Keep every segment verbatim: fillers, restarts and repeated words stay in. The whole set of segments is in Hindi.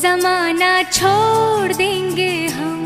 जमाना छोड़ देंगे हम।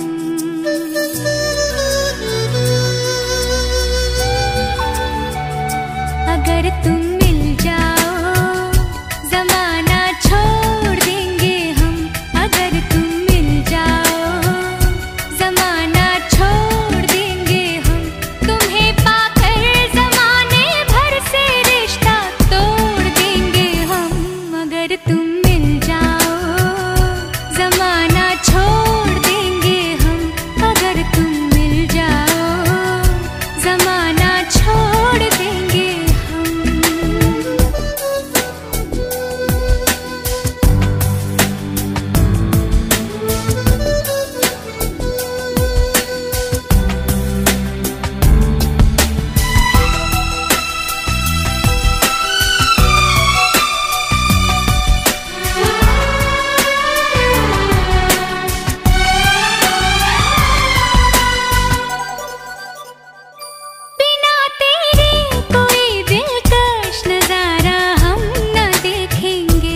अगर तुम मिल जाओ जमाना छोड़ देंगे हम। अगर तुम मिल जाओ जमाना छोड़ देंगे हम। तुम्हें पाकर जमाने भर से रिश्ता तोड़ देंगे हम। अगर तुम मिल जाओ जमाना छोड़ देंगे हम। अगर तुम मिल जाओ जमाना छोड़ देंगे हम। बिना तेरे कोई दिलकश नजारा हम न देखेंगे।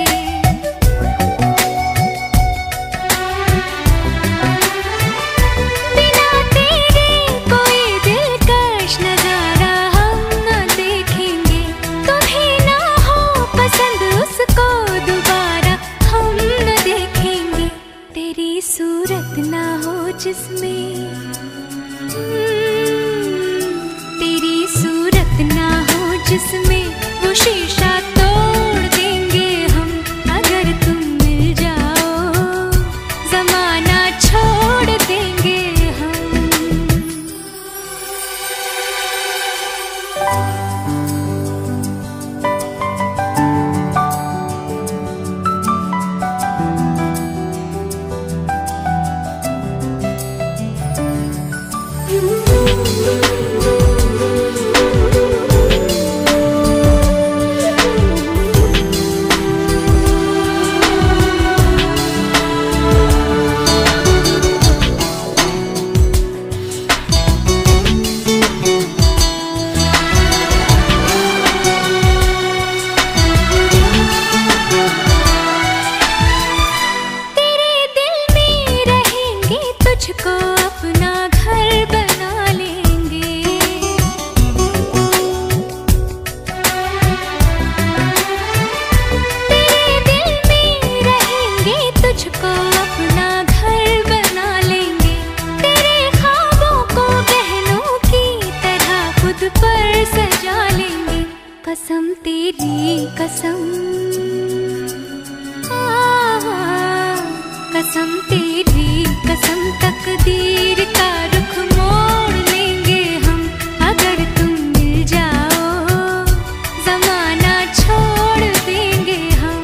बिना तेरे कोई दिलकश नजारा हम न देखेंगे। तुम्हें ना हो पसंद उसको दोबारा हम न देखेंगे। तेरी सूरत ना हो जिसमें तेरी सूरत ना हो जिसमें वो शीशा तोड़ देंगे हम। अगर तुम मिल जाओ जमाना छोड़ देंगे हम। तेरे दिल में रहेंगे तुझको अपना घर बना लेंगे। तेरे दिल में रहेंगे तुझको अपना घर बना लेंगे। तेरे ख्वाबों को बहनों की तरह खुद पर सजा लेंगे। कसम तेरी कसम कसम तेरी कसम तकदीर का रुख मोड़ लेंगे हम। अगर तुम मिल जाओ जमाना छोड़ देंगे हम।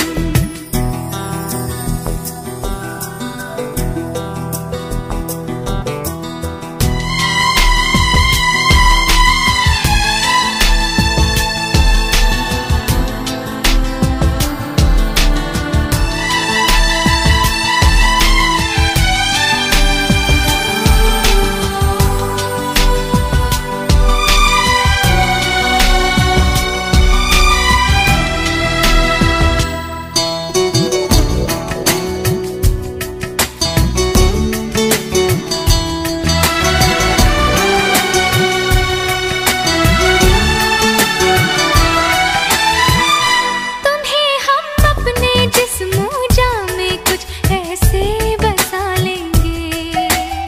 तुम्हें हम अपने जिस्म जामे कुछ ऐसे बसा लेंगे।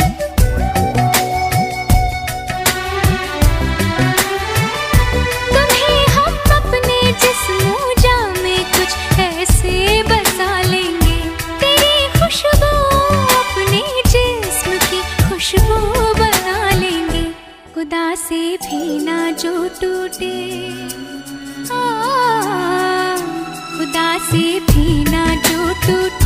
तुम्हें हम अपने जिस्म जामे कुछ ऐसे बसा लेंगे। तेरी खुशबू अपने जिस्म की खुशबू बना लेंगे। खुदा से भी ना जो टूटे आ, खुदा से भी ना जो टूटे।